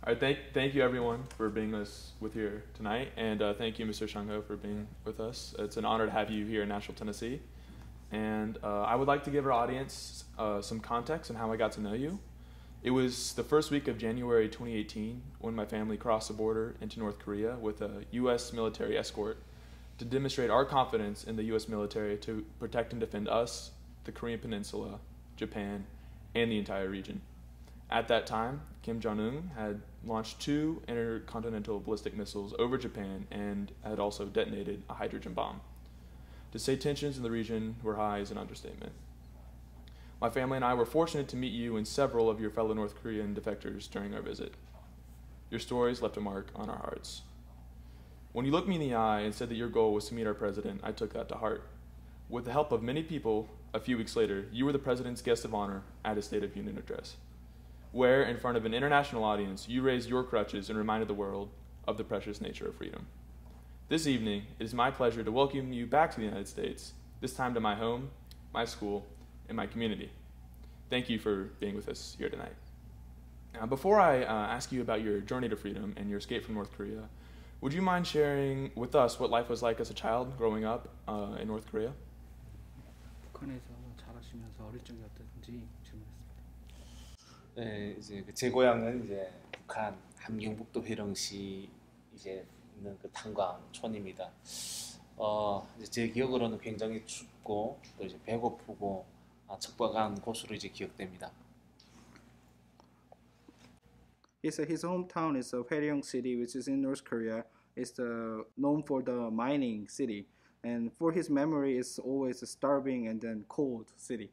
All right, thank you everyone for being with here tonight, and thank you, Mr. Shangho, for being with us. It's an honor to have you here in Nashville, Tennessee, and I would like to give our audience some context on how I got to know you. It was the first week of January 2018 when my family crossed the border into North Korea with a U.S. military escort to demonstrate our confidence in the U.S. military to protect and defend us, the Korean Peninsula, Japan, and the entire region. At that time, Kim Jong-un had launched 2 intercontinental ballistic missiles over Japan and had also detonated a hydrogen bomb. To say tensions in the region were high is an understatement. My family and I were fortunate to meet you and several of your fellow North Korean defectors during our visit. Your stories left a mark on our hearts. When you looked me in the eye and said that your goal was to meet our president, I took that to heart. With the help of many people, a few weeks later, you were the president's guest of honor at his State of Union address, where, in front of an international audience, you raised your crutches and reminded the world of the precious nature of freedom. This evening, it is my pleasure to welcome you back to the United States, this time to my home, my school, and my community. Thank you for being with us here tonight. Now, before I ask you about your journey to freedom and your escape from North Korea, would you mind sharing with us what life was like as a child growing up in North Korea? 북한에서 자라시면서 어릴 적이 어땠는지 질문했습니다. 네, 이제 제 고향은 이제 북한 함경북도 회령시 이제 있는 그 탄광촌입니다. 이제 제 기억으로는 굉장히 춥고 또 이제 배고프고 척박한 곳으로 이제 기억됩니다. His hometown is Hwaeryong City, which is in North Korea. It's known for the mining city, and for his memory, it's always a starving and then cold city.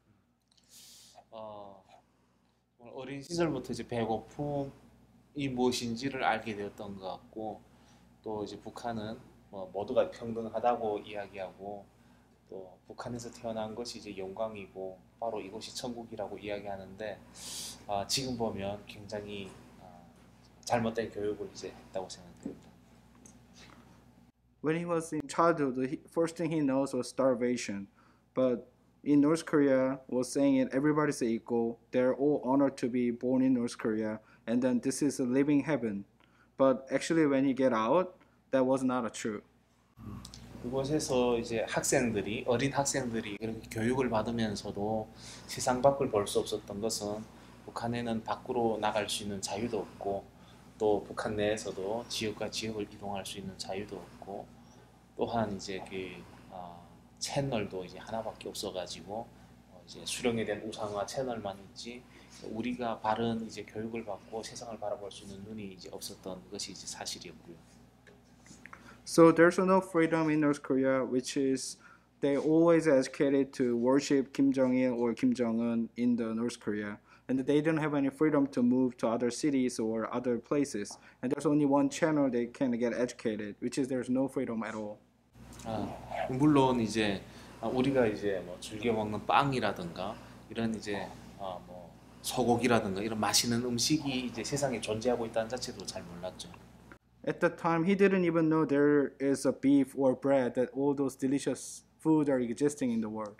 어린 시절부터 이제 배고픔이 무엇인지를 알게 되었던 것 같고, 또 이제 북한은 모두가 평등하다고 이야기하고, 또 북한에서 태어난 것이 이제 영광이고 바로 이곳이 천국이라고 이야기하는데, 지금 보면 굉장히 잘못된 교육을 이제 했다고 생각됩니다. When he was in childhood, the first thing he knows was starvation. But in North Korea, was saying it everybody's equal. They're all honored to be born in North Korea, and then this is a living heaven. But actually, when he get out, that was not true. 그곳에서 이제 어린 학생들이 그렇게 교육을 받으면서도 세상 밖을 볼 수 없었던 것은 북한에는 밖으로 나갈 수 있는 자유도 없고, 또 북한 내에서도 지역과 지역을 이동할 수 있는 자유도 없고, 또한 이제 채널도 이제 하나밖에 없어가지고 이제 수령에 대한 우상화 채널만 있지, 우리가 바른 이제 교육을 받고 세상을 바라볼 수 있는 눈이 이제 없었던 것이 이제 사실이었고요. So there's no freedom in North Korea, which is they always educated to worship Kim Jong-il or Kim Jong-un in the North Korea, and they don't have any freedom to move to other cities or other places. And there's only one channel they can get educated, which is there's no freedom at all. 물론 이제 우리가 이제 뭐 즐겨 먹는 빵이라든가 이런 이제 뭐 소고기라든가 이런 맛있는 음식이 이제 세상에 존재하고 있다는 자체도 잘 몰랐죠. At the time, he didn't even know there is a beef or bread, that all those delicious foods are existing in the world.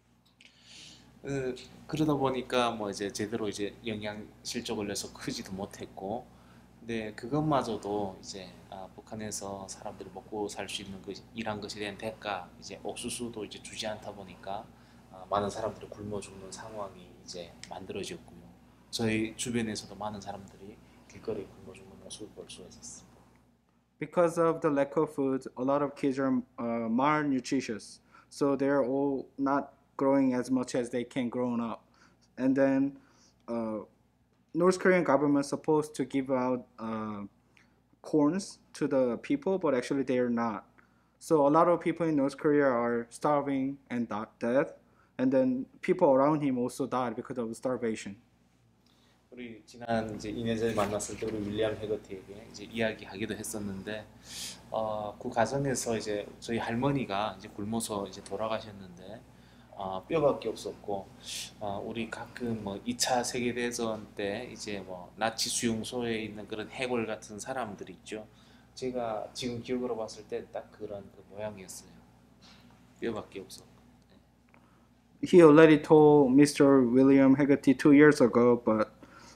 그러다 보니까 뭐 이제 제대로 이제 영양 실적을 내서 크지도 못했고, 근데 그것마저도 이제 북한에서 사람들이 먹고 살 수 있는 일한 것에 대한 대가, 이제 옥수수도 이제 주지 않다 보니까 많은 사람들이 굶어 죽는 상황이 이제 만들어졌고요. 저희 주변에서도 많은 사람들이 길거리에 굶어 죽는 모습을 볼 수 있었습니다. Because of the lack of food, a lot of kids are malnutritious. So they're all not growing as much as they can grow up. And then North Korean government supposed to give out corns to the people, but actually they are not. So a lot of people in North Korea are starving and dead. And then people around him also died because of starvation. 우리 지난 이제 2년 전에 만났을 때 우리 윌리엄 해거티에게 이제 이야기하기도 했었는데, 그 과정에서 이제 저희 할머니가 이제 굶어서 이제 돌아가셨는데, 뼈밖에 없었고, 우리 가끔 뭐 2차 세계대전 때 이제 뭐 나치 수용소에 있는 그런 해골 같은 사람들 있죠. 제가 지금 기억으로 봤을 때 딱 그런 그 모양이었어요. 뼈밖에 없었고. He already told Mr. William Haggerty 2 years ago, but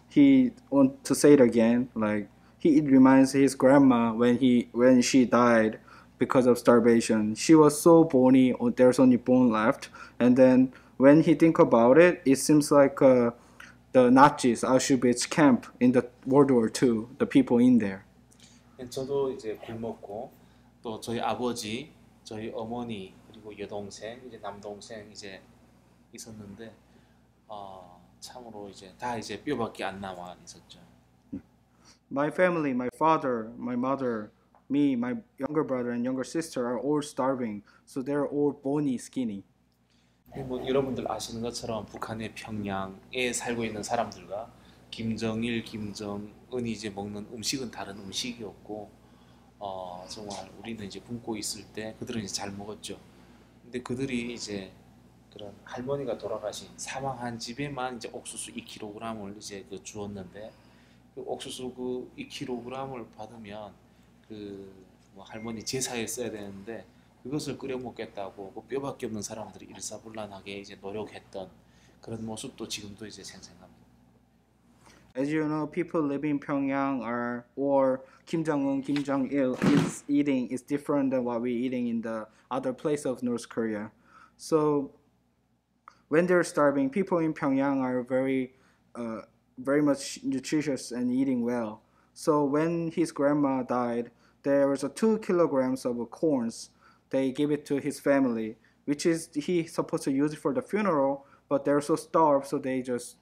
he want to say it again. Like it reminds his grandma when she died because of starvation. She was so bony. There's only bone left. And then when he think about it, it seems like the Nazis Auschwitz camp in the World War II. The people in there. 저도 이제 굶었고 또 저희 아버지, 저희 어머니 그리고 여동생, 이제 남동생 이제 있었는데 참으로 이제 다 이제 뼈밖에 안 남아 있었죠. My family, my father, my mother, me, my younger brother and younger sister are all starving. So they're all bony, skinny. 뭐 여러분들 아시는 것처럼 북한의 평양에 살고 있는 사람들과 김정일, 김정은이 이제 먹는 음식은 다른 음식이었고 정말 우리는 이제 굶고 있을 때 그들은 이제 잘 먹었죠. 근데 그들이 이제 그런 할머니가 돌아가신 사망한 집에만 이제 옥수수 2kg을 이제 주었는데 그 옥수수 그 2kg을 받으면 뭐 할머니 제사에 써야 되는데 그것을 끓여 먹겠다고 그 뼈밖에 없는 사람들이 일사불란하게 이제 노력했던 그런 모습도 지금도 이제 생생합니다. As you know, people living in Pyongyang or Kim Jong-un, Kim Jong-il is eating is different than what we're eating in the other place of North Korea. So when they're starving, people in Pyongyang are very much nutritious and eating well. So when his grandma died, there was 2 kilograms of corns. They gave it to his family, which is he supposed to use it for the funeral, but they're so starved, so they just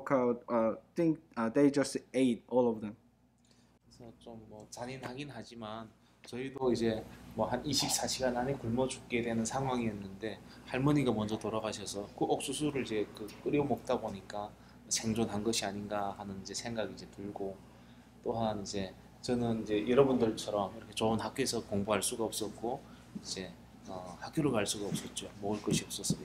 they just ate all of them. 그래서 좀 뭐 잔인하긴 하지만 저희도 이제 뭐 한 24시간 안에 굶어 죽게 되는 상황이었는데 할머니가 먼저 돌아가셔서 그 옥수수를 이제 끓여 먹다 보니까 생존한 것이 아닌가 하는 이제 생각이 이제 들고 또한 이제 저는 이제 여러분들처럼 이렇게 좋은 학교에서 공부할 수가 없었고 이제 학교를 갈 수가 없었죠. 먹을 것이 없었어요.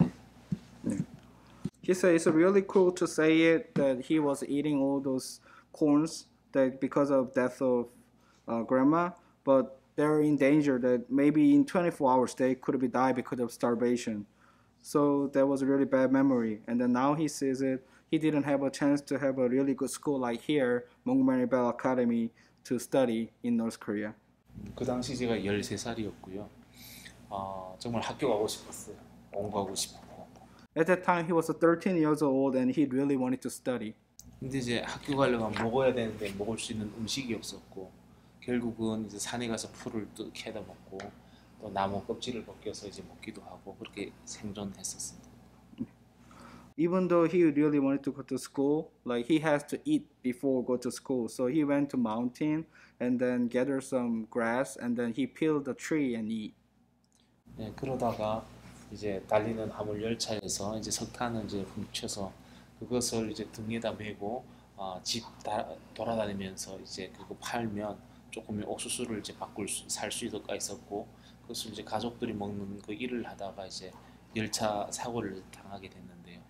He said it's really cool to say it that he was eating all those corns that because of death of grandma, but they're in danger that maybe in 24 hours they could be die because of starvation. So that was a really bad memory. And then now he says it. He didn't have a chance to have a really good school like here, Montgomery Bell Academy, to study in North Korea. 그 당시 제가 13살이었고요. 정말 학교 가고 싶었어요. 공부하고 싶었고. At that time, he was 13 years old and he really wanted to study. 근데 이제 학교 가려면 먹어야 되는데 먹을 수 있는 음식이 없었고 결국은 이제 산에 가서 풀을 캐다 먹고 또 나무 껍질을 벗겨서 이제 먹기도 하고 그렇게 생존했었습니다. Even though he really wanted to go to school, like he has to eat before go to school. So he went to mountain and then gather some grass and then he peeled the tree and eat. 네, 그러다가 이제 달리는 화물 열차에서 이제 석탄을 이제 훔쳐서 그것을 이제 등에다 메고 집 돌아다니면서 이제 그거 팔면 조금의 옥수수를 이제 살 수가 있었고 그것을 이제 가족들이 먹는 그 일을 하다가 이제 열차 사고를 당하게 됐는데요.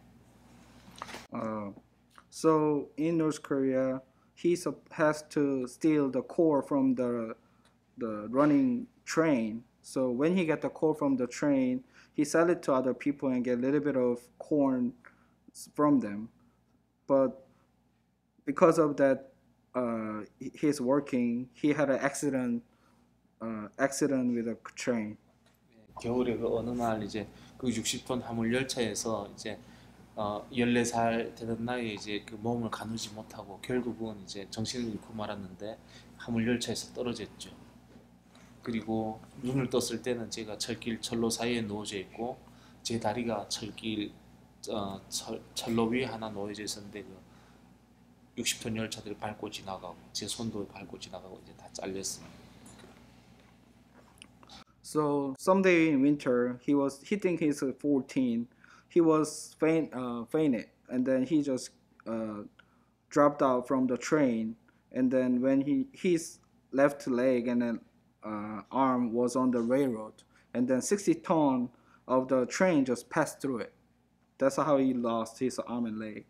So in North Korea, he has to steal the coal from the running train. So when he get the coal from the train, he sell it to other people and get a little bit of corn from them. But because of that, he's working. He had an accident with a train. 겨울에 그 어느 날 이제 그 60톤 화물 열차에서 이제 14살 되던 나이에 이제 그 몸을 가누지 못하고 결국은 이제 정신을 잃고 말았는데 화물 열차에서 떨어졌죠. 그리고 눈을 떴을 때는 제가 철로 사이에 누워져 있고 제 다리가 철로 위에 하나 놓여져 있었는데 그 60톤 열차들이 밟고 지나가고 제 손도 밟고 지나가고 이제 다 잘렸습니다. So someday in winter, he think he's 14. He was fainted, and then he just dropped out from the train. And then when his left leg and then arm was on the railroad, and then 60 tons of the train just passed through it. That's how he lost his arm and leg.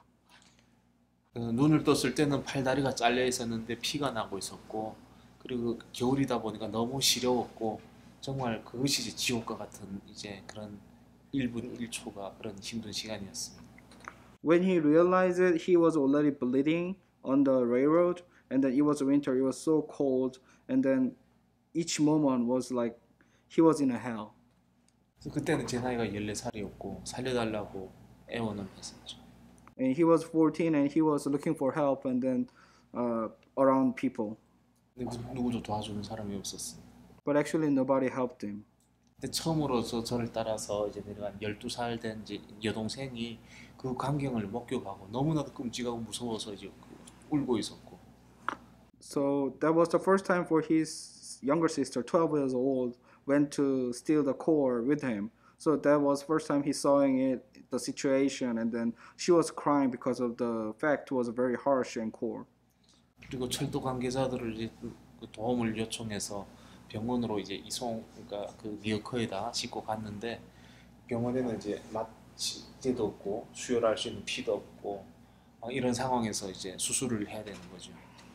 눈을 떴을 때는 팔다리가 잘려 있었는데 피가 나고 있었고 그리고 겨울이다 보니까 너무 시려웠고 정말 그것이 이제 지옥과 같은 이제 그런 1분 1초가 그런 힘든 시간이었습니다. When he realized it, he was already bleeding on the railroad, and then it was winter. It was so cold, and then each moment was like he was in a hell. 그래서 그때는 제 나이가 14살이었고 살려달라고 애원을 했었죠. And he was 14, and he was looking for help, and then around people. 근데 누구도 도와주는 사람이 없었어요. But actually, nobody helped him. 근데 처음으로 저를 따라서 이제 내려간 12살 된 이제 여동생이 그 광경을 목격하고 너무나도 끔찍하고 무서워서 이제 울고 있었고. So that was the first time for his younger sister, 12 years old, went to steal the core with him. So that was first time he saw it, the situation, and then she was crying because of the fact was very harsh and cold. 그리고 철도 관계자들을 이제 그 도움을 요청해서 병원으로 이제 그러니까 그 리어커에다 싣고 갔는데 병원에는 이제 마취제도 없고 수혈할 수 있는 피도 없고 이런 상황에서 이제 수술을 해야 되는 거죠.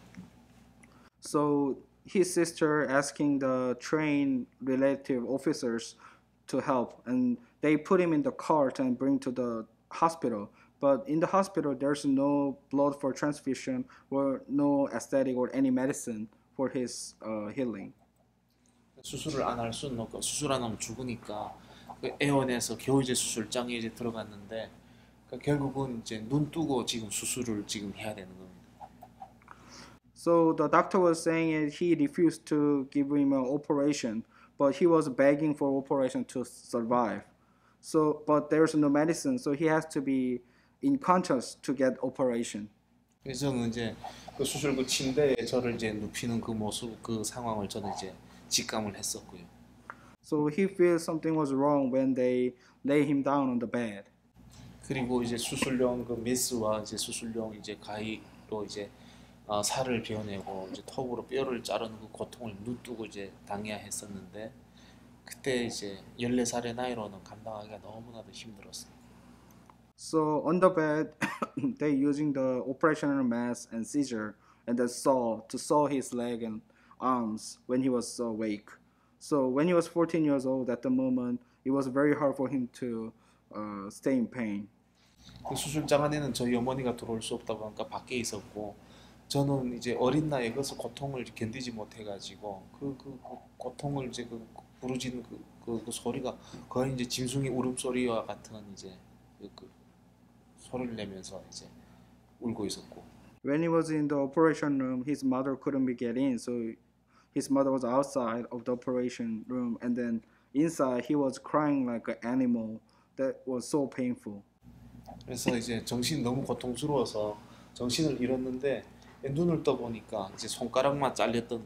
So his sister asking the trained relative officers to help, and they put him in the cart and bring to the hospital. But in the hospital, there's no blood for transfusion or no aesthetic or any medicine for his healing. 수술을 안 할 수는 없고 수술 안 하면 죽으니까 그 애원해서 겨우 이제 수술장에 이제 들어갔는데 그러니까 결국은 이제 눈 뜨고 지금 수술을 지금 해야 되는 겁니다. So the doctor was saying he refused to give him an operation, but he was begging for operation to survive. So, but there's no medicine, so he has to be in conscious to get operation. 그래서 저는 이제 그 수술 그 침대에 저를 이제 눕히는 그 모습 그 상황을 저는 이제 직감을 했었고요. So he feels something was wrong when they lay him down on the bed. 그리고 이제 수술용 그 메스와 이제 수술용 이제 가위로 이제 살을 베어내고 이제 톱으로 뼈를 자르는 그 고통을 눈뜨고 이제 당해야 했었는데 그때 이제 14살의 나이로는 감당하기가 너무나도 힘들었어요. So on the bed, they using the operational mask and scissor and the saw to saw his leg and arms when he was awake. So when he was 14 years old at the moment, it was very hard for him to stay in pain. 그 수술장 안에는 저희 어머니가 들어올 수 없다 보니까 밖에 있었고 저는 이제 어린 나이에 그래서 고통을 견디지 못해가지고 그 고통을 이제 그 부르짖는 그 소리가 거의 이제 짐승의 울음소리와 같은 이제 그 소리를 내면서 이제 울고 있었고. When he was in the operation room, his mother couldn't be get in, so his mother was outside of the operation room, and then inside he was crying like an animal. That was so painful. 그래서 이제 정신이 너무 고통스러워서 정신을 잃었는데 눈을 떠 보니까 이제 손가락만 잘렸던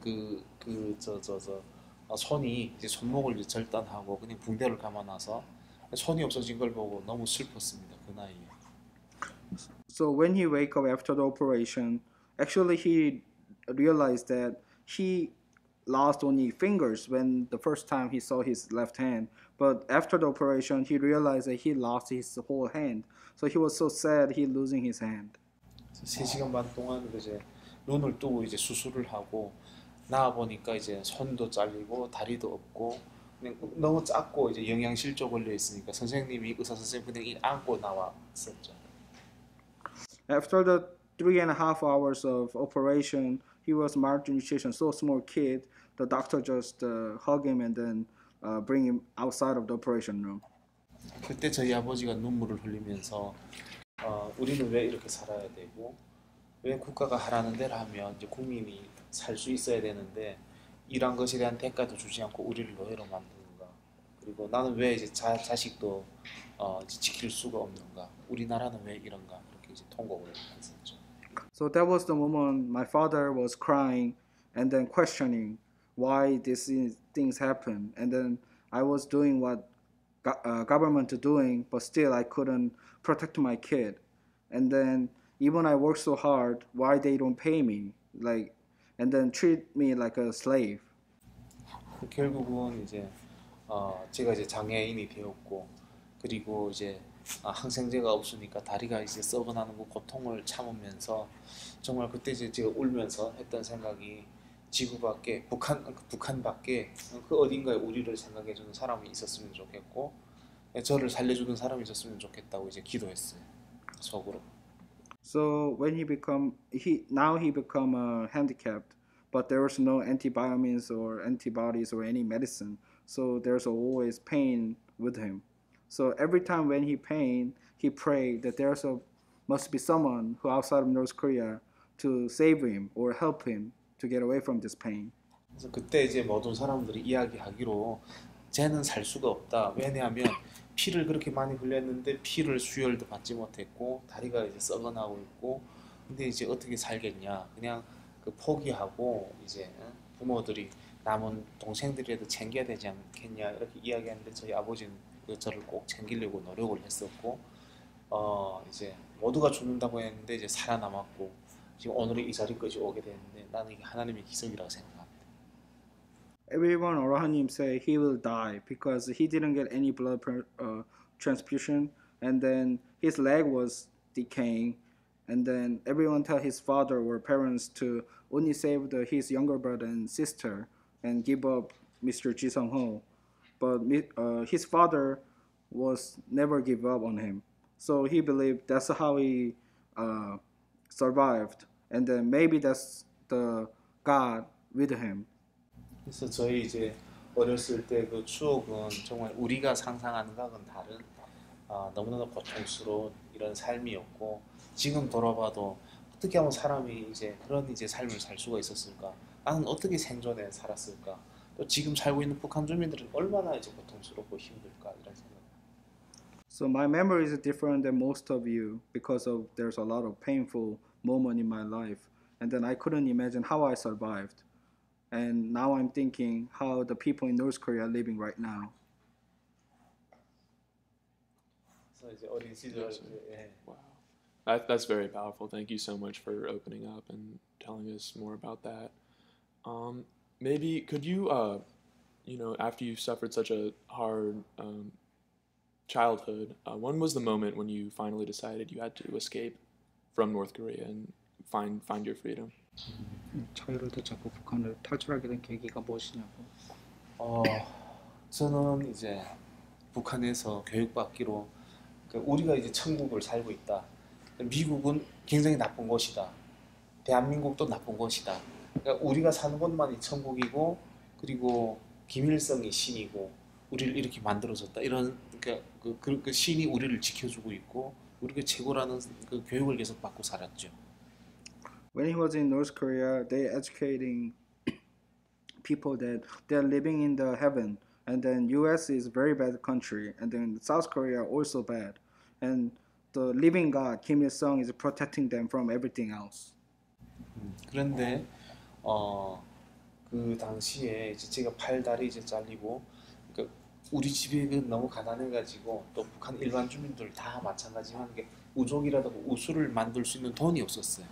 손이 이제 손목을 이제 절단하고 그냥 붕대를 감아놔서 손이 없어진 걸 보고 너무 슬펐습니다. 그 나이에. So when he wake up after the operation, actually he realized that he lost only fingers when the first time he saw his left hand. But after the operation, he realized that he lost his whole hand. So he was so sad he losing his hand. 3시간 반 동안 이제 눈을 뜨고 이제 수술을 하고 나와 보니까 이제 손도 잘리고 다리도 없고 그냥 너무 작고 이제 영양실조 걸려 있으니까 선생님이 의사 선생님 그냥 안고 나왔었죠. After the 3.5 hours of operation, he was malnutrition, so small kid. The doctor just hug him and then bring him outside of the operation room. 그때 저희 아버지가 눈물을 흘리면서 우리는 왜 이렇게 살아야 되고 왜 국가가 하라는 대로 하면 이제 국민이 살 수 있어야 되는데 일한 것에 대한 대가도 주지 않고 우리를 노예로 만드는가 그리고 나는 왜 이제 자식도 이제 지킬 수가 없는가 우리나라는 왜 이런가 그렇게 이제 통곡을 했었죠. So that was the moment my father was crying and then questioning why these things happen, and then I was doing what government doing, but still I couldn't protect my kid, and then even I work so hard, why they don't pay me, like, and then treat me like a slave. 결국은 이제 제가 이제 장애인이 되었고 그리고 이제 항생제가 없으니까 다리가 이제 썩어나는 그 고통을 참으면서 정말 그때 이제 제가 울면서 했던 생각이 지구 밖에 북한 밖에 그 어딘가에 우리를 생각해주는 사람이 있었으면 좋겠고 저를 살려주는 사람이 있었으면 좋겠다고 이제 기도했어요 속으로. So when he become handicapped, but there was no antibiotics or antibodies or any medicine. So there's always pain with him. So every time when he pain, he pray that must be someone who outside of North Korea to save him or help him to get away from this pain. 그래서 그때 이제 모든 사람들이 이야기하기로 쟤는 살 수가 없다. 왜냐하면 피를 그렇게 많이 흘렸는데 피를 수혈도 받지 못했고 다리가 이제 썩어나고 있고 근데 이제 어떻게 살겠냐. 그냥 그 포기하고 이제 부모들이 남은 동생들이라도 챙겨야 되지 않겠냐 이렇게 이야기하는데 저희 아버지는 저를 꼭 챙기려고 노력을 했었고 이제 모두가 죽는다고 했는데 이제 살아남았고 지금 오늘 이 자리까지 오게 됐는데 나는 이게 하나님의 기적이라고 생각합니다. Everyone around him say he will die because he didn't get any transfusion, and then his leg was decaying, and then everyone tell his father or parents to only save his younger brother and sister and give up Mr. Ji Sung Ho, but his father was never give up on him, so he believed that's how he survived, and then maybe that's the God with him. 그래서 저희 이제 어렸을 때 그 추억은 정말 우리가 상상하는 것과는 다른 너무나도 고통스러운 이런 삶이었고 지금 돌아봐도 어떻게 하면 사람이 이제 그런 이제 삶을 살 수가 있었을까? 나는 어떻게 생존해 살았을까? 또 지금 살고 있는 북한 주민들은 얼마나 이제 고통스럽고 힘들까 이런 생각. So my memory is different than most of you because of there's a lot of painful moment in my life, and then I couldn't imagine how I survived. And now I'm thinking how the people in North Korea are living right now. 그래서 이제 어린 시절 Wow. That's very powerful. Thank you so much for opening up and telling us more about that. Maybe could you, after you suffered such a hard childhood, when was the moment when you finally decided you had to escape from North Korea and find your freedom? 자유를 되찾고 북한을 탈출하게 된 계기가 무엇이냐고. 저는 이제 북한에서 교육받기로 우리가 이제 천국을 살고 있다. 미국은 굉장히 나쁜 곳이다. 대한민국도 나쁜 곳이다. 그러니까 우리가 사는 곳만이 천국이고 그리고 김일성이 신이고 우리를 이렇게 만들어줬다. 이런 그러니까 그 신이 우리를 지켜주고 있고 우리가 최고라는 그 교육을 계속 받고 살았죠. When he was in North Korea, they educating people that they're living in the heaven, and then U.S. is very bad country, and then South Korea also bad, and the living God Kim Il Sung is protecting them from everything else. 그런데 그 당시에 이제 제가 팔다리 이제 잘리고 그러니까 우리 집이 너무 가난해가지고 또 북한 일반 주민들 다 마찬가지만 우족이라도 우수를 만들 수 있는 돈이 없었어요.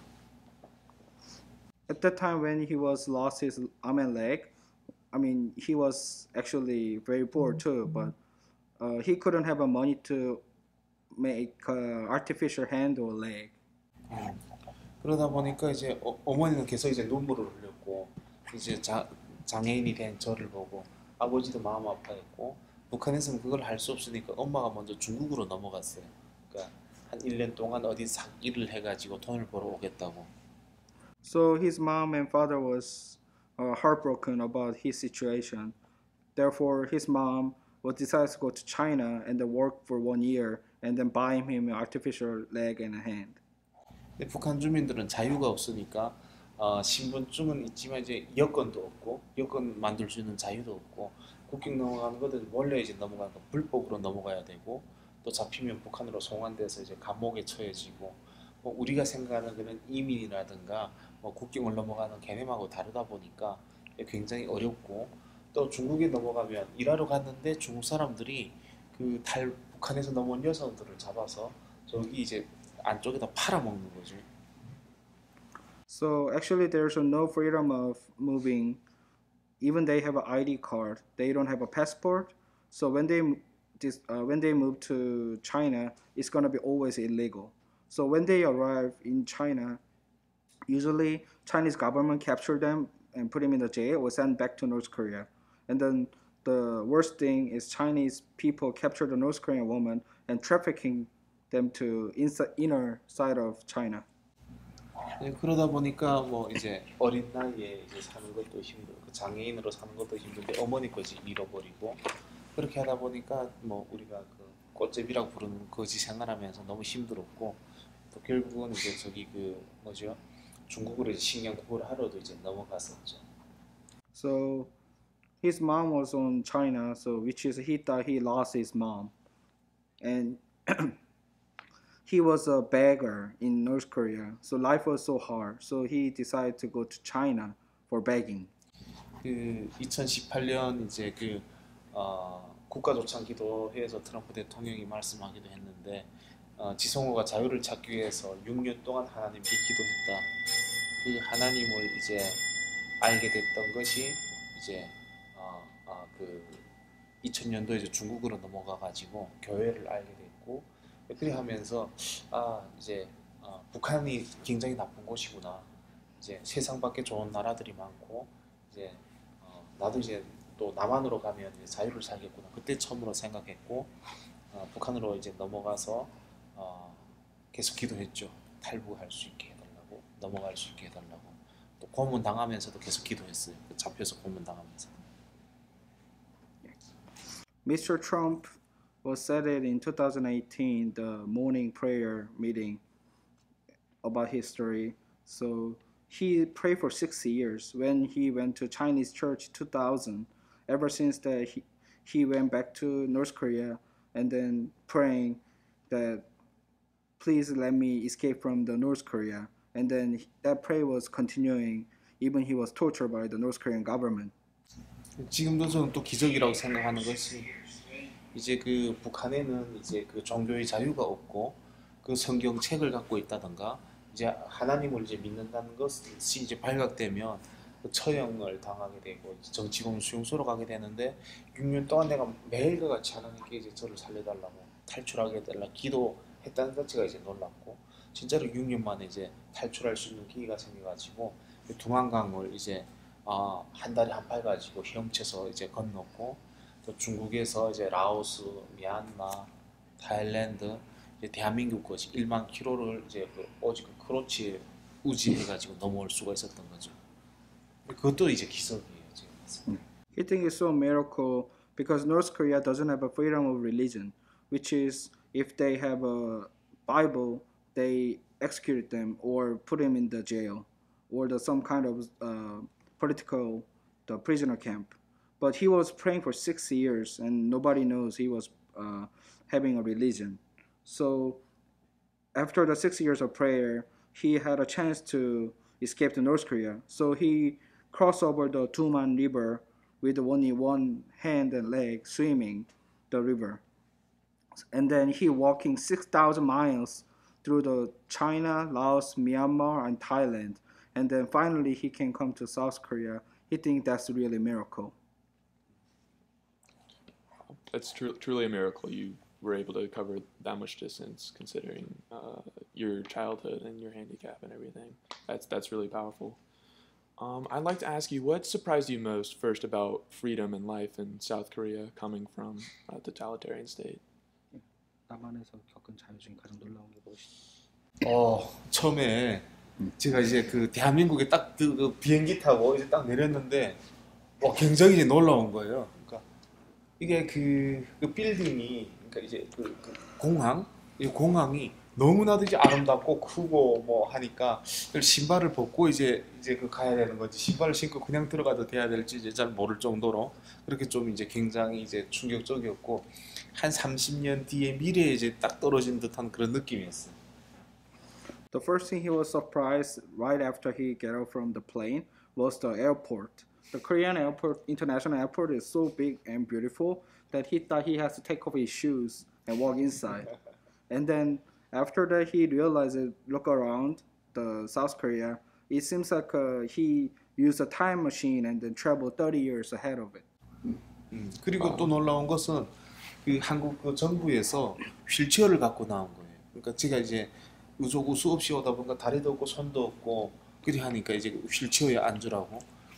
At that time when he was lost his arm and leg, I mean he was actually very poor too, but he couldn't have a money to make artificial hand or leg. 그러다 보니까 이제 어머니는 계속 이제 눈물을 흘렸고 이제 장애인이 된 저를 보고 아버지도 마음 아파했고 북한에서는 그걸 할 수 없으니까 엄마가 먼저 중국으로 넘어갔어요. 그러니까 한 1년 동안 어디 일을 해가지고 돈을 벌어 오겠다고. So his mom and father was heartbroken about his situation. Therefore, his mom was decided to go to China and then work for 1 year and then buy him an artificial leg and a hand. 근데 북한 주민들은 자유가 없으니까 신분증은 있지만 이제 여권도 없고 여권 만들 수 있는 자유도 없고 국경 넘어가는 것은 원래 이제 넘어가는 거 불법으로 넘어가야 되고 또 잡히면 북한으로 송환돼서 이제 감옥에 처해지고 뭐 우리가 생각하는 그런 이민이라든가 뭐 국경을 넘어가는 개념하고 다르다 보니까 굉장히 어렵고 또 중국에 넘어가면 일하러 갔는데 중국 사람들이 그 북한에서 넘어온 여성들을 잡아서 저기 이제 안쪽에다 팔아먹는 거죠. So actually, there's no freedom of moving. Even they have an ID card, they don't have a passport. So when they move to China, it's gonna be always illegal. So when they arrive in China, usually Chinese government capture them and put them in the jail or send back to North Korea. And then the worst thing is Chinese people capture the North Korean woman and trafficking them to inner side of China. 예, 그러다 보니까 뭐 이제 어린 나이에 이제 사는 것도 힘들고 장애인으로 사는 것도 힘든데 어머니까지 잃어버리고 그렇게 하다 보니까 뭐 우리가 그 꽃제비라고 부르는 거지 생활하면서 너무 힘들었고 또 결국은 이제 저기 그 뭐죠 중국으로 이제 식량 구걸 하러도 이제 넘어갔었죠. So his mom was on China, so which is he thought he lost his mom, and he was a beggar in North Korea. So life was so hard. So he decided to go to China for begging. 그 2018년 이제 그 국가조창기도회에서 트럼프 대통령이 말씀하기도 했는데 지성호가 자유를 찾기 위해서 6년 동안 하나님께 기도했다. 그 하나님을 이제 알게 됐던 것이 이제 그 2000년도에 이제 중국으로 넘어가 가지고 교회를 알게 됐고 그래 하면서 이제 북한이 굉장히 나쁜 곳이구나. 이제 세상 밖에 좋은 나라들이 많고 이제 나도 이제 또 남한으로 가면 이제 자유를 살겠구나. 그때 처음으로 생각했고 북한으로 이제 넘어가서 계속 기도했죠. 탈북할 수 있게 해달라고, 넘어갈 수 있게 해달라고. 또 고문 당하면서도 계속 기도했어요. 잡혀서 고문 당하면서. Mr. Trump was said it in 2018, the morning prayer meeting about history. So he prayed for 6 years when he went to Chinese church 2000. Ever since that, he went back to North Korea and then praying that please let me escape from the North Korea. And then that prayer was continuing even he was tortured by the North Korean government. 지금도 저는 또 기적이라고 생각하는 것이 이제 그 북한에는 이제 그 종교의 자유가 없고 그 성경책을 갖고 있다던가 이제 하나님을 이제 믿는다는 것이 이제 발각되면 그 처형을 당하게 되고 정치범 수용소로 가게 되는데 6년 동안 내가 매일과 같이 하나님께 이제 저를 살려달라고 탈출하게 해달라 기도했다는 자체가 이제 놀랍고 진짜로 6년 만에 이제 탈출할 수 있는 기회가 생겨가지고 두만강을 이제 한 달에 한 팔 가지고 헤엄쳐서 이제 건넜고 또 중국에서 이제 라오스, 미얀마, 타일랜드, 이제 대한민국까지 1만 킬로를 이제 오직 그 크로치 우지해가지고 넘어올 수가 있었던 거죠. 그것도 이제 기적이에요 지금. He thinks it's so a miracle because North Korea doesn't have a freedom of religion, which is if they have a Bible, they execute them or put them in the jail or some kind of political prisoner camp. But he was praying for 6 years and nobody knows he was having a religion. So after the 6 years of prayer, he had a chance to escape to North Korea. So he crossed over the Tuman River with only one hand and leg swimming the river. And then he walking 6,000 miles through the China, Laos, Myanmar, and Thailand. And then finally he can come to South Korea. He thinks that's really a miracle. That's truly a miracle. You were able to cover that much distance, considering your childhood and your handicap and everything. That's really powerful. I'd like to ask you, what surprised you most first about freedom and life in South Korea coming from a totalitarian state? 남한에서 겪은 자유 중에 가장 놀라운 게 무엇이죠? 처음에 제가 이제 그 대한민국에 딱 그 비행기 타고 이제 딱 내렸는데 굉장히 이제 놀라운 거예요. 그러니까 이게 그 빌딩이 그러니까 이제 그 공항 이 공항이 너무나도 이제 아름답고 크고 뭐 하니까 신발을 벗고 이제 그 가야 되는 건지 신발을 신고 그냥 들어가도 돼야 될지 이제 잘 모를 정도로 그렇게 좀 이제 굉장히 이제 충격적이었고 한 30년 뒤에 미래에 이제 딱 떨어진 듯한 그런 느낌이었어요. The first thing he was surprised right after he got out from the plane was the airport. The Korean airport, international airport, is so big and beautiful that he thought he has to take off his shoes and walk inside. And then after that, he realized, look around the South Korea. It seems like he used a time machine and then traveled 30 years ahead of it. 그리고 또 놀라운 것은 그 한국 그 정부에서 휠체어를 갖고 나온 거예요. 그러니까 제가 이제 우수없이 오다 보니까 다리도 없고 손도 없고 그리 하니까 이제 휠체어에 앉으라고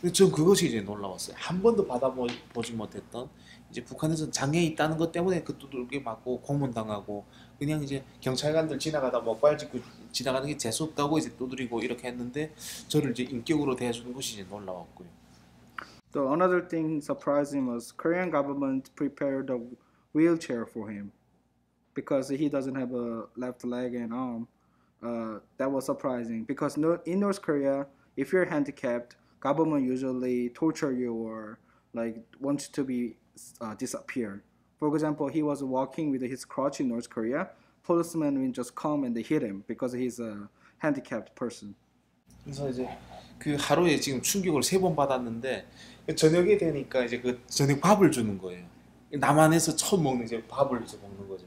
근데 전 그것이 이제 놀라웠어요. 한 번도 받아보지 못했던 이제 북한에서 장애 있다는 것 때문에 그 두들겨 맞고 고문당하고 그냥 이제 경찰관들 지나가다 목발 짚고 지나가는 게 재수 없다고 이제 두드리고 이렇게 했는데 저를 이제 인격으로 대해주는 것이 이제 놀라웠고요. So another thing surprising was Korean government prepared a wheelchair for him because he doesn't have a left leg and arm. That was surprising because in North Korea, if you're handicapped, government usually torture you or like wants to be disappear. For example, he was walking with his crutch in North Korea. Policemen will just come and they hit him because he's a handicapped person. 그래서 이제 그 하루에 지금 충격을 3번 받았는데 저녁에 되니까 이제 그 저녁 밥을 주는 거예요. 남한에서 처음 먹는 이제 밥을 이제 먹는 거죠.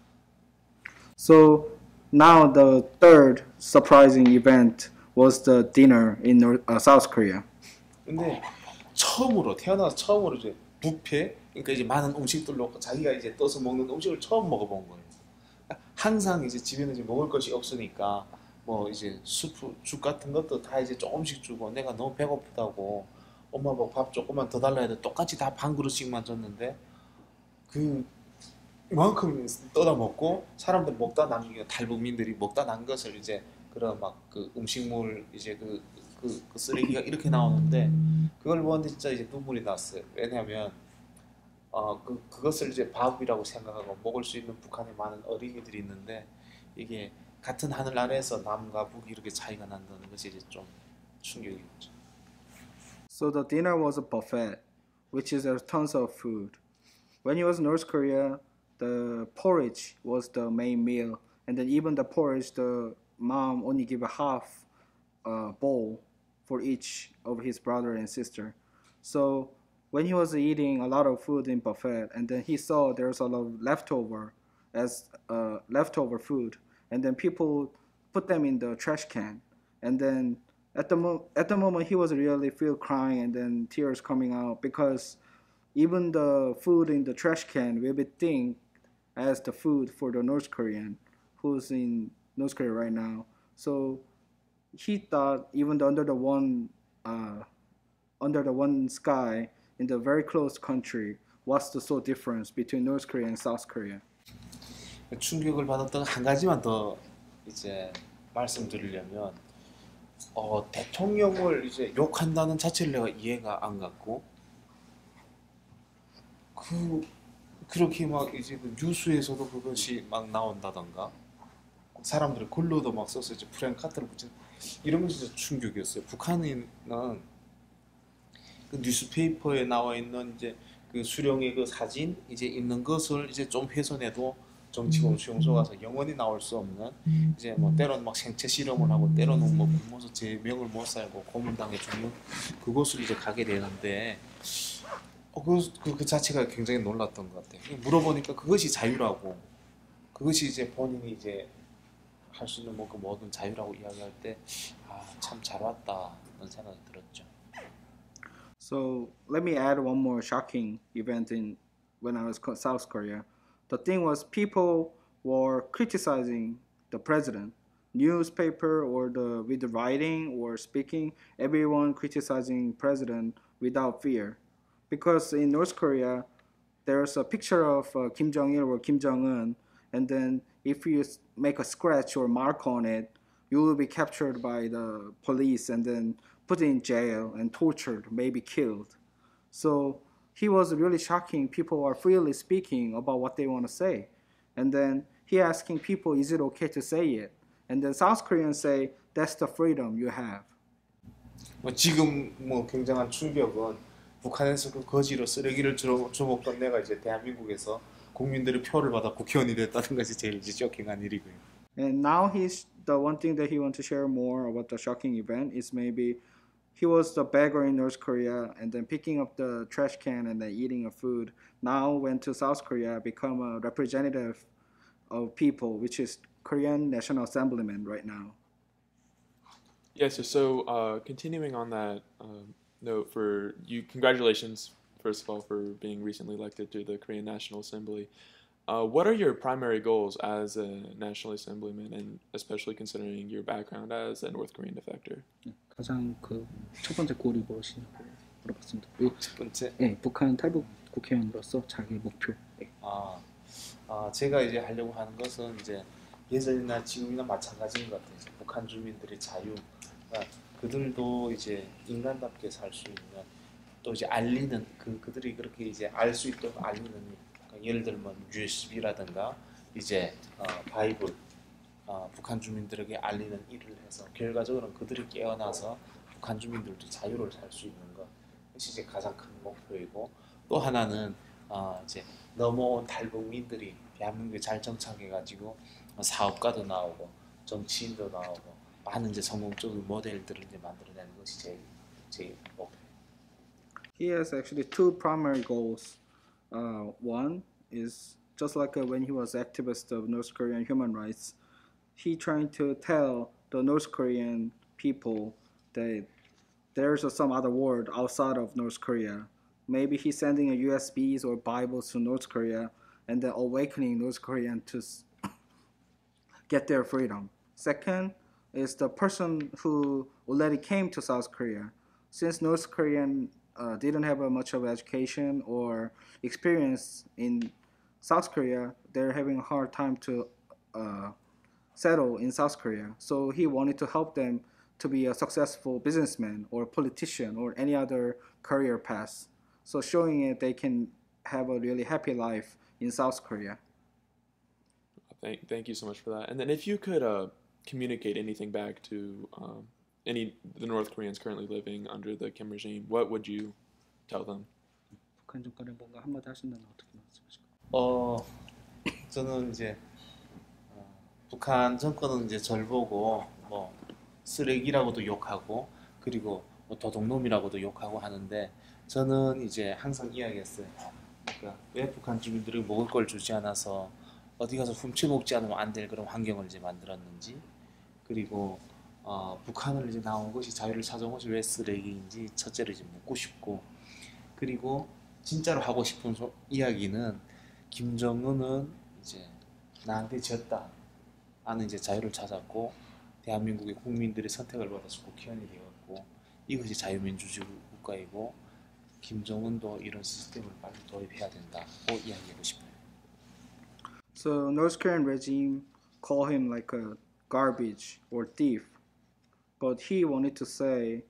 So now the third surprising event was the dinner in South Korea. 근데 처음으로 태어나서 처음으로 이제 뷔페 그러니까 이제 많은 음식들로 자기가 이제 떠서 먹는 음식을 처음 먹어본 거예요. 항상 이제 집에는 이제 먹을 것이 없으니까 뭐 이제 수프 죽 같은 것도 다 이제 조금씩 주고 내가 너무 배고프다고 엄마 뭐 밥 조금만 더 달라 해도 똑같이 다 반 그릇씩만 줬는데 그 이만큼 떠다 먹고 사람들 먹다 남긴 탈북민들이 먹다 난 것을 이제 그런 막 그 음식물 이제 그 쓰레기가 이렇게 나오는데 그걸 보는데 진짜 이제 눈물이 났어요. 왜냐하면 그것을 이제 밥이라고 생각하고 먹을 수 있는 북한에 많은 어린이들이 있는데 이게 같은 하늘 아래에서 남과 북이 이렇게 차이가 난다는 것이 이제 좀 충격이었죠. So the dinner was a buffet, which is tons of food. When he was in North Korea, the porridge was the main meal, and then even the porridge, the mom only give a half bowl for each of his brother and sister. So when he was eating a lot of food in buffet, and then he saw there's a lot of leftover food, and then people put them in the trash can, and then at the moment he was really feel crying and then tears coming out because even the food in the trash can will be think as the food for the North Korean who's in North Korea right now. So he thought even under the one sky in the very close country, what's the so difference between North Korea and South Korea? 충격을 받았던 한 가지만 더 이제 말씀드리려면 대통령을 이제 욕한다는 자체를 내가 이해가 안 갔고 그렇게 막 이제 그 뉴스에서도 그것이 막 나온다던가 사람들이 글로도 막 써서 이제 프랭카드를 붙이는 이런 것이 진짜 충격이었어요. 북한은 그 뉴스페이퍼에 나와 있는 이제 그 수령의 그 사진 이제 있는 것을 이제 좀 훼손해도 정치범 수용소 가서 영원히 나올 수 없는 이제 뭐 때로는 막 생체 실험을 하고 때로는 뭐 굶어서 제명을 못 살고 고문당해 죽는 그곳을 이제 가게 되는데 그 자체가 굉장히 놀랐던 것 같아요. 물어보니까 그것이 자유라고 그것이 이제 본인이 이제 할 수 있는 뭐 그 모든 자유라고 이야기할 때 참 잘 왔다 그런 생각이 들었죠. So let me add one more shocking event when I was in South Korea. The thing was people were criticizing the president, newspaper or with the writing or speaking, everyone criticizing president without fear, because in North Korea there's a picture of Kim Jong-il or Kim Jong-un, and then if you make a scratch or mark on it, you will be captured by the police and then put in jail and tortured, maybe killed. So he was really shocking. People are freely speaking about what they want to say. And then he asking people, is it okay to say it? And then South Koreans say, that's the freedom you have. 지금 뭐 굉장한 충격은 북한에서 그 거지로 쓰레기를 주먹던 내가 이제 대한민국에서 국민들의 표를 받아 국회의원이 됐다는 것이 제일 이제 쇼킹한 일이고요. And now the one thing that he wants to share more about the shocking event is maybe he was the beggar in North Korea and then picking up the trash can and then eating a food. Now went to South Korea, become a representative of people, which is Korean National Assemblyman right now. Yes, so continuing on that note, for you, congratulations, first of all, for being recently elected to the Korean National Assembly. What are your primary goals as a National Assemblyman, and especially considering your background as a North Korean defector? 가장 그 첫 번째 골이 무엇이냐고 물어봤습니다. 첫 번째, 네, 북한 탈북 국회의원으로서 자기 목표. 네. 제가 이제 하려고 하는 것은 이제 예전이나 지금이나 마찬가지인 것 같아요. 이제 북한 주민들의 자유, 그러니까 그들도 이제 인간답게 살 수 있는, 또 이제 알리는 그들이 그렇게 이제 알 수 있도록 알리는, 그러니까 예를 들면 USB라든가 이제 바이블, 북한 주민들에게 알리는 일을 해서 결과적으로는 그들이 깨어나서 북한 주민들도 자유를 살 수 있는 것, 그것이 이제 가장 큰 목표이고, 또 하나는 이제 넘어온 탈북민들이 대한민국에 잘 정착해가지고 사업가도 나오고 정치인도 나오고 많은 이제 성공적인 모델들을 이제 만들어내는 것이 제 목표. He has actually two primary goals. One is just like when he was activist of North Korean human rights, he trying to tell the North Korean people that there's some other world outside of North Korea. Maybe he's sending a USBs or Bibles to North Korea and then awakening North Korean to get their freedom. Second is the person who already came to South Korea. Since North Korean didn't have much of education or experience in South Korea, they're having a hard time to settle in South Korea. So he wanted to help them to be a successful businessman or politician or any other career path. So showing it they can have a really happy life in South Korea. Thank you so much for that. And then if you could communicate anything back to the North Koreans currently living under the Kim regime, what would you tell them? 북한 정권에 뭔가 한마디 하신다면 어떻게 말씀하실까요? 저는 이제 북한 정권은 이제 절 보고 뭐 쓰레기라고도 욕하고 그리고 뭐 도둑놈이라고도 욕하고 하는데 저는 이제 항상 이야기했어요. 그러니까 왜 북한 주민들이 먹을 걸 주지 않아서 어디 가서 훔쳐먹지 않으면 안 될 그런 환경을 이제 만들었는지, 그리고 북한을 이제 나온 것이 자유를 찾아온 것이 왜 쓰레기인지 첫째로 이제 묻고 싶고, 그리고 진짜로 하고 싶은 이야기는 김정은은 이제 나한테 졌다. 나는 이제 자유를 찾았고 대한민국의 국민들의 선택을 받아서 국회의원이 되었고 이것이 자유민주주의 국가이고 김정은도 이런 시스템을 빨리 도입해야 된다고 이야기하고 싶어요. So North Korean regime call him like a garbage or thief, but he wanted to say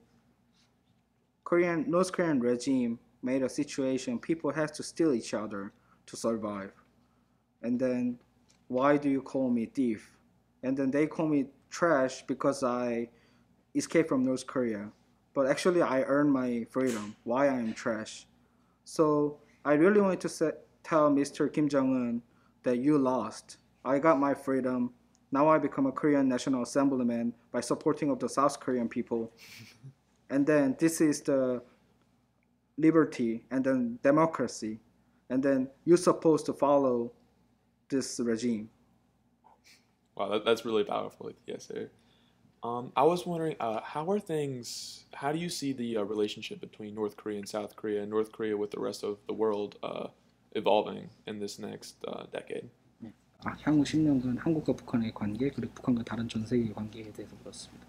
North Korean regime made a situation people have to steal each other to survive. And then why do you call me thief? And then they call me trash because I escaped from North Korea. But actually I earned my freedom. Why I am trash? So I really wanted to tell Mr. Kim Jong-un that you lost. I got my freedom. Now I become a Korean National Assemblyman by supporting of the South Korean people. And then this is the liberty and then democracy. And then you're supposed to follow this regime. Wow, that's really powerful. Yes, sir. I was wondering, how do you see the relationship between North Korea and South Korea, and North Korea with the rest of the world evolving in this next decade? 향후 10년간 한국과 북한의 관계 그리고 북한과 다른 전 세계의 관계에 대해서 물었습니다.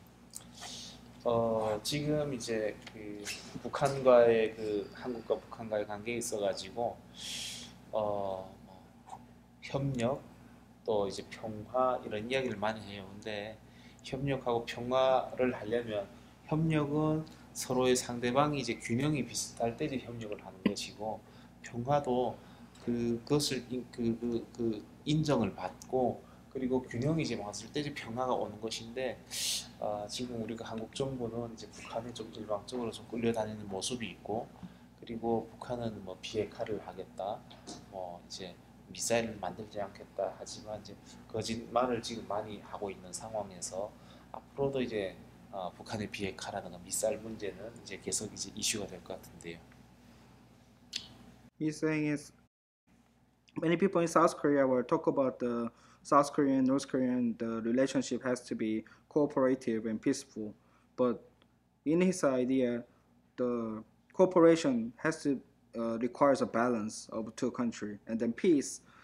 지금 이제 그 북한과의 그 한국과 북한과의 관계에 있어가지고 협력 또 이제 평화 이런 이야기를 많이 해요. 근데 협력하고 평화를 하려면 협력은 서로의 상대방이 이제 균형이 비슷할 때 협력을 하는 것이고 평화도 그것을 인정을 받고 그리고 균형이 이제 왔을 때 평화가 오는 것인데 지금 우리가 한국 정부는 이제 북한에 좀 일방적으로 좀 끌려다니는 모습이 있고 그리고 북한은 뭐 비핵화를 하겠다, 뭐 이제 미사일을 만들지 않겠다 하지만 이제 거짓말을 지금 많이 하고 있는 상황에서 앞으로도 이제 북한의 비핵화라든가 미사일 문제는 이제 계속 이제 이슈가 될 것 같은데요. He's saying is many people in South Korea will talk about the South Korean, North Korean, the relationship has to be cooperative and peaceful. But in his idea, the cooperation has to requires a balance of two countries, and then peace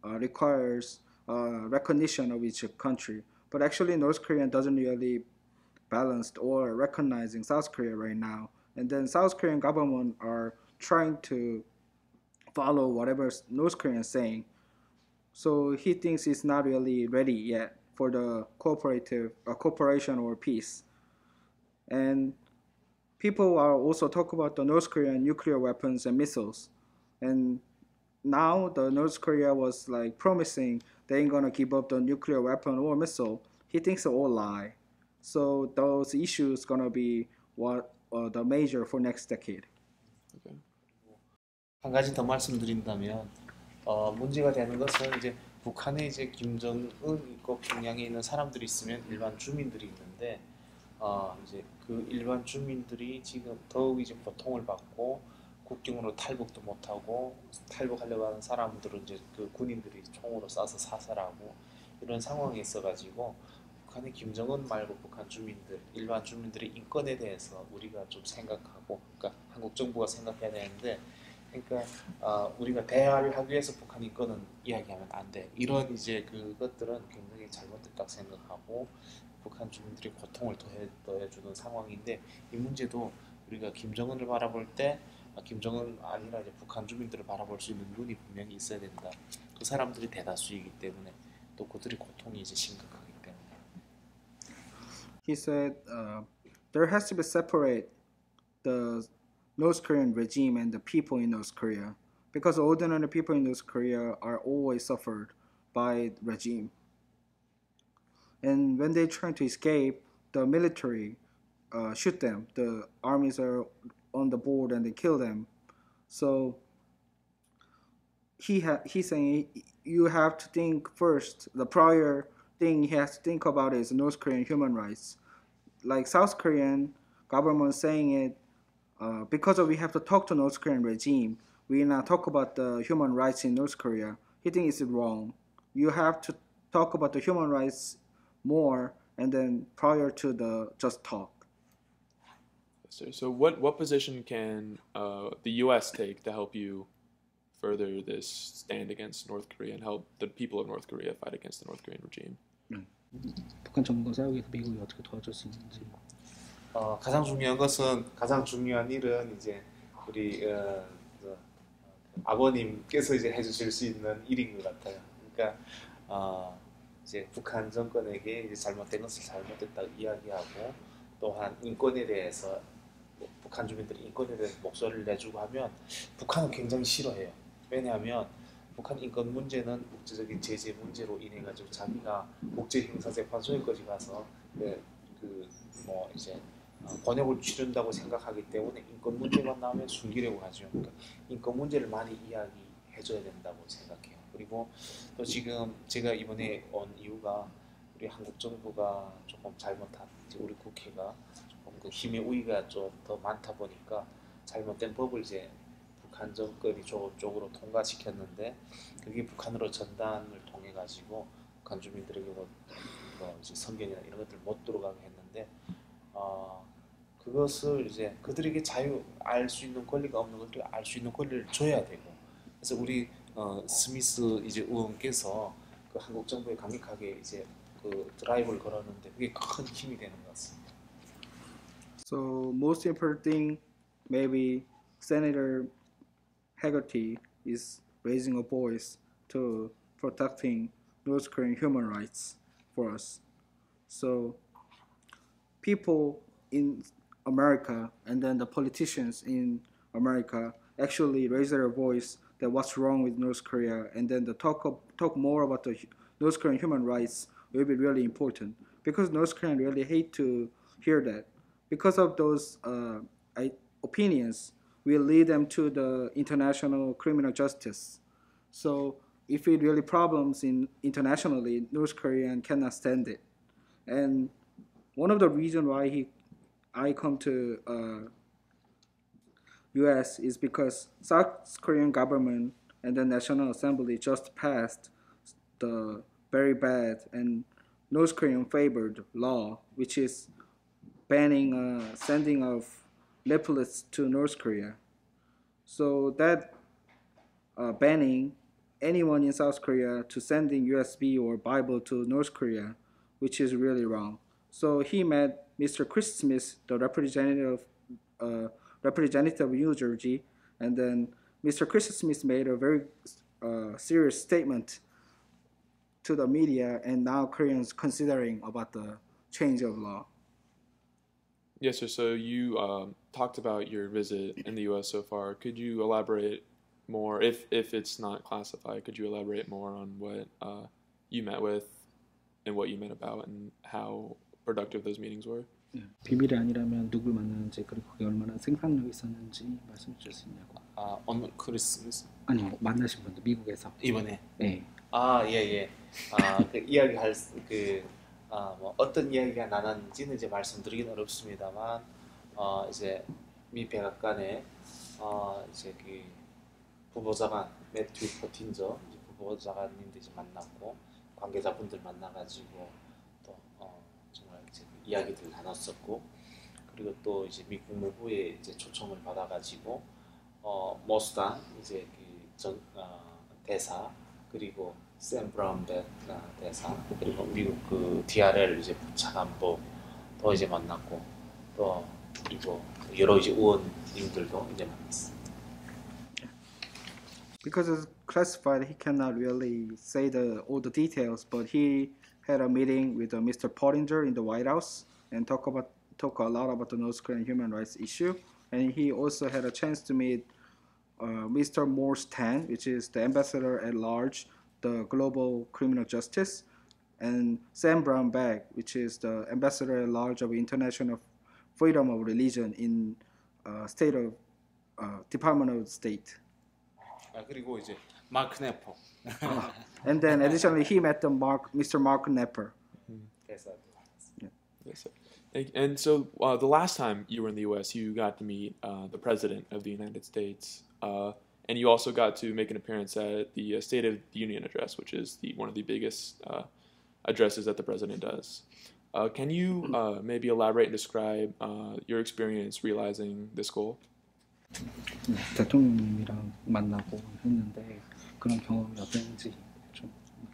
requires recognition of each country. But actually, North Korea doesn't really balanced or recognizing South Korea right now. And then South Korean government are trying to follow whatever North Korea is saying. So he thinks it's not really ready yet for the cooperation or peace. And people are also talk about the North Korean nuclear weapons and missiles. And now the North Korea was like promising they ain't gonna give up the nuclear weapon or missile. He thinks it's all lie. So those issues gonna be what the major for next decade. Okay. 한 가지 더 말씀드린다면 문제가 되는 것은 이제 북한에 이제 김정은 있고 평양에 있는 사람들이 있으면 일반 주민들이 있는데 이제 그 일반 주민들이 지금 더욱 이제 고통을 받고 국경으로 탈북도 못하고 탈북하려고 하는 사람들은 이제 그 군인들이 총으로 쏴서 사살하고 이런 상황에 있어가지고 북한의 김정은 말고 북한 주민들, 일반 주민들의 인권에 대해서 우리가 좀 생각하고, 그러니까 한국 정부가 생각해야 되는데, 그러니까 우리가 대화를 하기 위해서 북한 인권은 이야기하면 안 돼. 이런 이제 그것들은 굉장히 잘못됐다고 생각하고 북한 주민들이 고통을 더해주는 상황인데 이 문제도 우리가 김정은을 바라볼 때 김정은 아니라 이제 북한 주민들을 바라볼 수 있는 눈이 분명히 있어야 된다. 그 사람들이 대다수이기 때문에 또 그들의 고통이 이제 심각하기 때문에. He said there has to be separate the North Korean regime and the people in North Korea because ordinary people in North Korea are always suffered by the regime. And when they try to escape, the military shoot them. The armies are on the board and they kill them. So he's saying you have to think first. The prior thing he has to think about is North Korean human rights. Like South Korean government saying it because we have to talk to North Korean regime. We not talk about the human rights in North Korea. He thinks it's wrong. You have to talk about the human rights more and then prior to the just talk. So what position can the U.S. take to help you further this stand against North Korea and help the people of North Korea fight against the North Korean regime? 북한 정부가 싸우기 위해서 미국이 어떻게 도와줄 수 있는지. 가장 중요한 것은 가장 중요한 일은 이제 우리 아버님께서 이제 해주실 수 있는 일인 것 같아요. 그러니까 이제 북한 정권에게 이제 잘못된 것을 잘못됐다고 이야기하고 또한 인권에 대해서 북한 주민들이 인권에 대해서 목소리를 내주고 하면 북한은 굉장히 싫어해요. 왜냐하면 북한 인권 문제는 국제적인 제재 문제로 인해 가지고 자기가 국제 형사재판소에까지 가서 뭐 이제 권역을 치른다고 생각하기 때문에 인권 문제만 나오면 숨기려고 하죠. 그러니까 인권 문제를 많이 이야기해줘야 된다고 생각해요. 그리고 또 지금 제가 이번에 온 이유가 우리 한국 정부가 조금 잘못한 이제 우리 국회가 조금 그 힘의 우위가 좀 더 많다 보니까 잘못된 법을 이제 북한 정권이 쪽으로 통과시켰는데 그게 북한으로 전단을 통해 가지고 북한 주민들에게 뭐 이제 성견이나 이런 것들 못 들어가게 했는데 그것을 이제 그들에게 알 수 있는 권리가 없는 것들 알 수 있는 권리를 줘야 되고 그래서 우리 스미스 이제 의원께서 그 한국 정부에 강력하게 이제 그 드라이브를 걸었는데 그게 큰 힘이 되는 것 같습니다. So most important thing, maybe Senator Haggerty is raising a voice to protecting North Korean human rights for us. So people in America and then the politicians in America actually raise their voice that what's wrong with North Korea and then the talk more about the North Korean human rights will be really important because North Koreans really hate to hear that. Because of those opinions will lead them to the international criminal justice. So if it really problems internationally, North Korean cannot stand it. And one of the reasons why I come to U.S. is because South Korean government and the National Assembly just passed the very bad and North Korean favored law, which is banning sending of leaflets to North Korea. So that banning anyone in South Korea to sending USB or Bible to North Korea, which is really wrong. So he met Mr. Chris Smith, the representative of New Jersey, and then Mr. Chris Smith made a very serious statement to the media, and now Koreans considering about the change of law. Yes, sir. So you talked about your visit in the U.S. so far. Could you elaborate more, if it's not classified, could you elaborate more on what you met with and what you met about and how productive those meetings were? 네, 비밀이 아니라면 누굴 만났는지 그리고 그게 얼마나 생산력 있었는지 말씀 주실 수 있냐고. on Christmas 아니요, 만나신 분들 미국에서. 이번에. 네. 예. 그 이야기할 뭐 어떤 이야기가 나눴는지는 이제 말씀드리긴 어렵습니다만 이제 미 백악관에 이제 그 부보좌관 매튜 버틴저 부보좌관님들 이제 만났고 관계자분들 만나가지고 또 정말 이제 이야기들 나눴었고 그리고 또 이제 미 국무부에 이제 초청을 받아가지고 머수단 이제 그 대사 그리고 샘 브라운백 대사 그리고 미국 그 DRL 이제 차관보 또 이제 만났고 또 그리고 여러 이제 의원님들도 이제 만났습니다. Because it's classified, he cannot really say all the details, but he had a meeting with Mr. Pottinger in the White House and talk a lot about the North Korean human rights issue, and he also had a chance to meet Mr. Morse Tan, which is the ambassador at large, the global criminal justice, and Sam Brownback, which is the ambassador at large of international freedom of religion in state of Department of State. 그리고 이제 마크 네퍼. And then additionally, he met Mr. Mark Nepper. 대사. Yes, sir. And so the last time you were in the U.S., you got to meet the President of the United States, and you also got to make an appearance at the State of the Union address, which is one of the biggest addresses that the President does. Can you maybe elaborate and describe your experience realizing this goal? 대통령님이랑 만나고 했는데 그런 경험이 어땠는지 좀.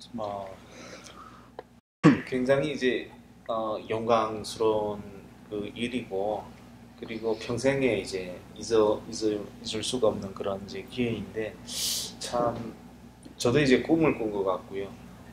굉장히 이제 영광스러운 그 일이고 그리고 평생에 이제 잊을 수가 없는 그런 이제 기회인데 참 저도 이제 꿈을 꾼 것 같고요.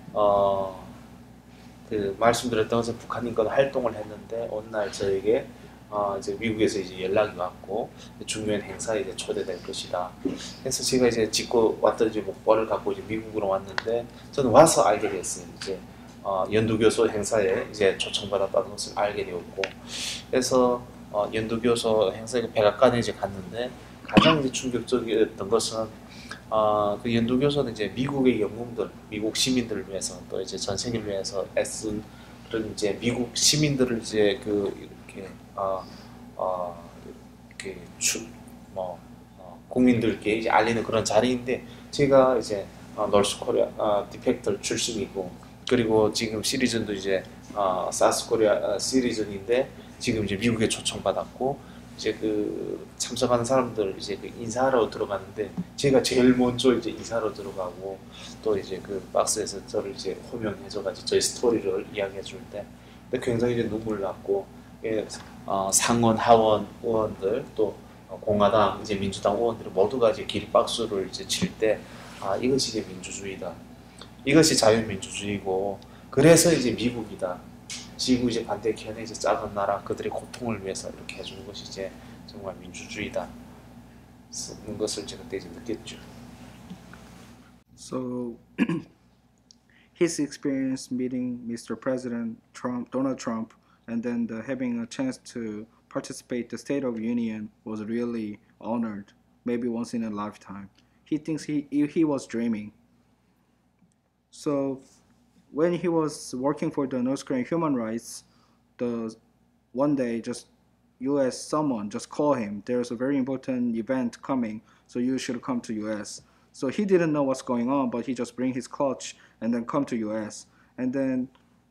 그 말씀드렸던 것은 북한인권 활동을 했는데 어느 날 저에게 이제 미국에서 이제 연락이 왔고 중요한 행사에 이제 초대될 것이다. 그래서 제가 이제 짓고 왔던 이제 목표를 갖고 이제 미국으로 왔는데 저는 와서 알게 됐어요. 이제 연두교소 행사에 이제 초청받았다는 것을 알게 되었고 그래서 연두교소 행사에 백악관에 이제 갔는데 가장 이제 충격적이었던 것은 그 연두교소는 이제 미국의 영웅들, 미국 시민들을 위해서 또 이제 전 세계를 위해서 애쓴 그런 이제 미국 시민들을 이제 국민들께 이제 알리는 그런 자리인데 제가 이제 노스코리아 디펙터 출신이고 그리고 지금 시리즌도 이제 사우스코리아 시리즌인데 지금 이제 미국에 초청받았고 이제 그 참석하는 사람들 이제 그 인사하러 들어갔는데 제가 제일 먼저 이제 인사하러 들어가고 또 이제 그 박스에서 저를 이제 호명해줘가지고 저희 스토리를 이야기해줄 때 근데 굉장히 이제 눈물 났고 상원 하원 의원들 또 공화당 이제 민주당 의원들이 모두가 이제 기립박수를 이제 칠 때 이것이 이제 민주주의다. 이것이 자유민주주의고 그래서 이제 미국이다. 지구 이제 반대편에 이제 작은 나라 그들의 고통을 위해서 이렇게 해주는 것이 이제 정말 민주주의다. 는 것을 제가 그때 이제 느꼈죠. So his experience meeting Mr. President Donald Trump, and then having a chance to participate the State of Union was really honored, maybe once in a lifetime. He thinks he was dreaming. So when he was working for the North Korean human rights, one day just U.S. someone just called him. There's a very important event coming, so you should come to U.S. So he didn't know what's going on, but he just bring his clutch and then come to U.S. And then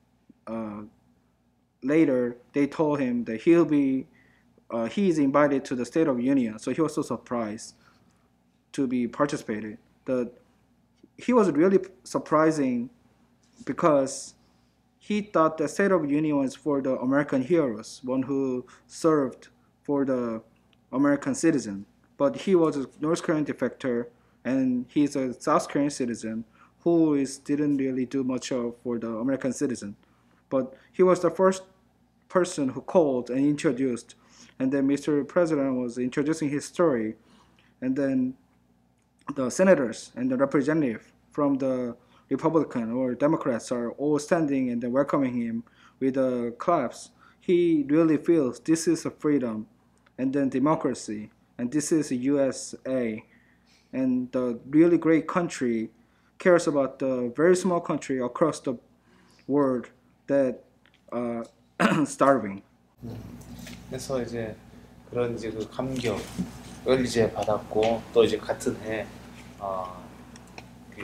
later they told him that he is invited to the State of Union. So he was so surprised to be participated. he was really surprising because he thought the State of the Union was for the American heroes, one who served for the American citizen. But he was a North Korean defector, and he's a South Korean citizen didn't really do much for the American citizen. But he was the first person who called and introduced, and then Mr. President was introducing his story, and then the senators and the representative from the Republican or Democrats are all standing and then welcoming him with claps. He really feels this is a freedom and then democracy, and this is USA, and the really great country cares about the very small country across the world that starving. 그래서 이제 그런 이제 그 감격을 이제 받았고 또 이제 같은 해 그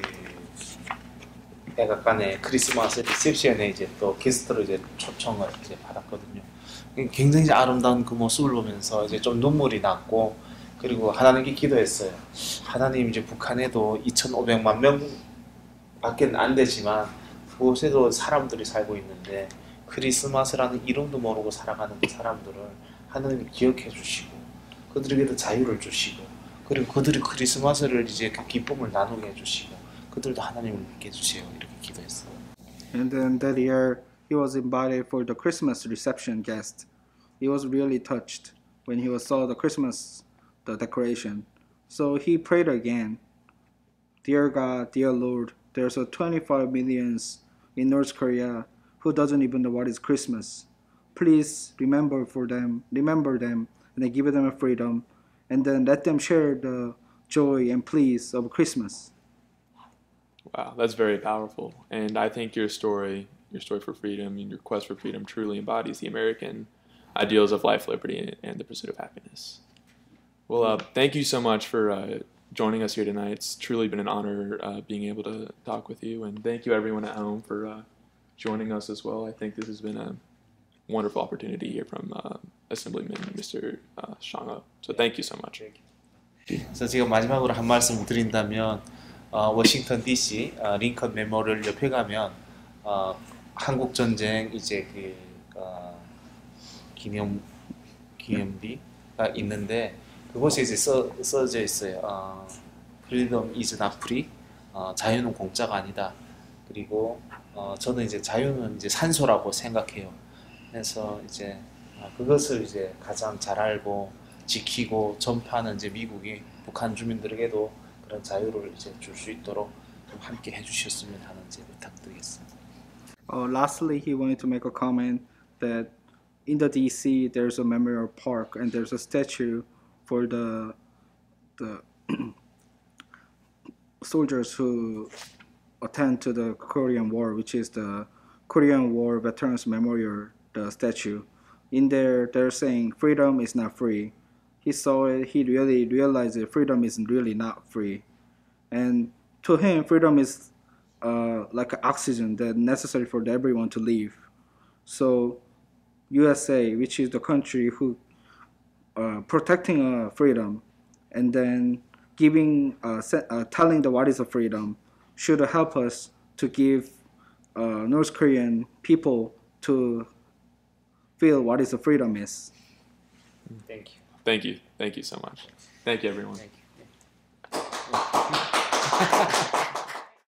백악관의 크리스마스 리셉션에 이제 또 게스트로 이제 초청을 이제 받았거든요. 굉장히 이제 아름다운 그 모습을 보면서 이제 좀 눈물이 났고 그리고 하나님께 기도했어요. 하나님 이제 북한에도 2,500만 명밖에 안 되지만 그곳에도 사람들이 살고 있는데 크리스마스라는 이름도 모르고 살아가는 그 사람들을 하나님이 기억해 주시고 그들에게도 자유를 주시고 그리고 그들이 크리스마스를 이제 그 기쁨을 나누게 해주시고 그들도 하나님을 믿게 해주세요. 이렇게 기도했어요. And then that year he was invited for the Christmas reception guest. He was really touched when he saw the Christmas the decoration. So he prayed again. Dear God, dear Lord, there's 25 millions in North Korea who doesn't even know what is Christmas. Please remember them, and then give them a freedom, and then let them share the joy and peace of Christmas. Wow, that's very powerful. And I think your story for freedom and your quest for freedom truly embodies the American ideals of life, liberty, and the pursuit of happiness. Well, thank you so much for joining us here tonight. It's truly been an honor being able to talk with you. And thank you everyone at home for joining us as well. I think this has been a wonderful opportunity here from Assemblyman Mr. Shang-ho. So thank you so much. 그래서 제가 마지막으로 한 말씀 드린다면 워싱턴 DC 링컨 메모리얼 옆에 가면 한국 전쟁 이제 그 기념비가 있는데 그곳에 이제 써져 있어요. Freedom is not free. 자유는 공짜가 아니다. 그리고 저는 이제 자유는 이제 산소라고 생각해요. 그래서 이제 그것을 이제 가장 잘 알고 지키고 전파하는 이제 미국이 북한 주민들에게도 그런 자유를 이제 줄 수 있도록 좀 함께 해주셨으면 하는 이제 부탁드리겠습니다. Lastly, he wanted to make a comment that in the DC there's a memorial park and there's a statue for the soldiers who attend to the Korean War, which is the Korean War Veterans Memorial, the statue. In there, they're saying freedom is not free. He saw it, he really realized that freedom is really not free. And to him, freedom is like oxygen that's necessary for everyone to live. So USA, which is the country who protecting freedom and then giving, telling what is a freedom, should help us to give North Korean people to feel what is a freedom is. Thank you. Thank you. Thank you so much. Thank you, everyone. Thank you.